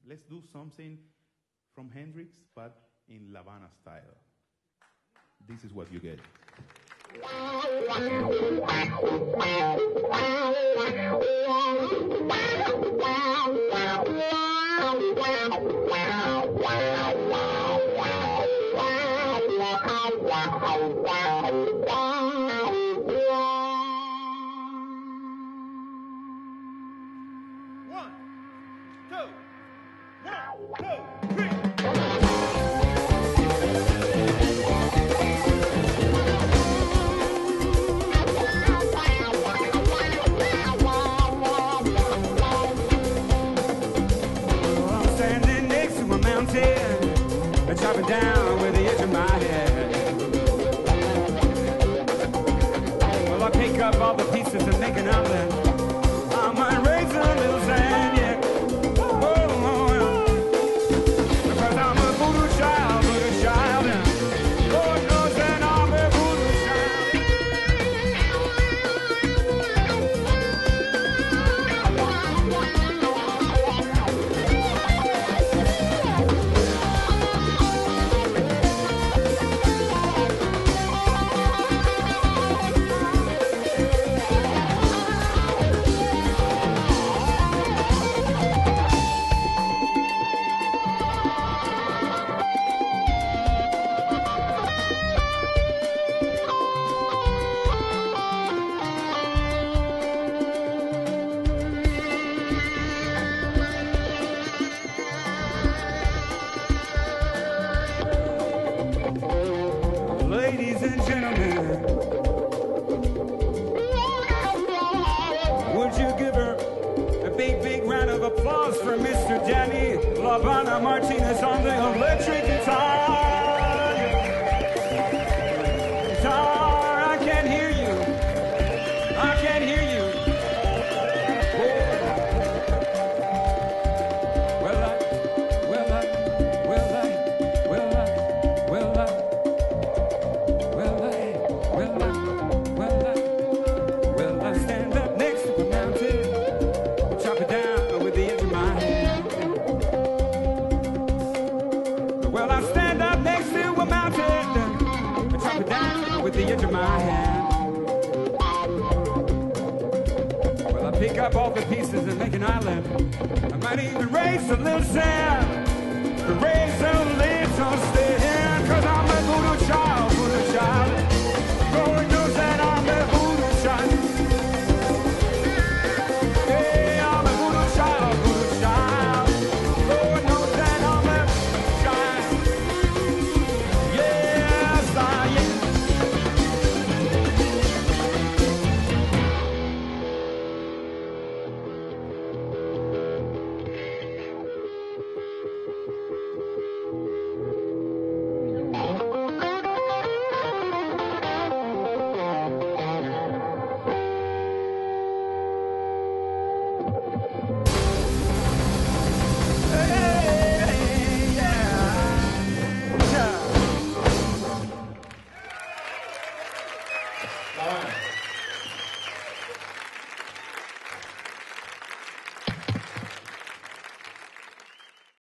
let's do something from Hendrix, but in La Habana style. This is what you get. Chop it down with the edge of my head. Well, I pick up all the pieces and make an outlet. I might raise a little sand, yeah. Oh, yeah. Because I'm a voodoo child, yeah. Lord knows that I'm a voodoo Ladies and gentlemen, would you give her a big, big round of applause for Mr. Danny La Habana Martinez on the electric guitar? Guitar, I can't hear you. I can't hear you. Well, I stand up next to a mountain and chop it down with the edge of my hand. Well, I pick up all the pieces and make an island. I might even raise a little sand, raise a little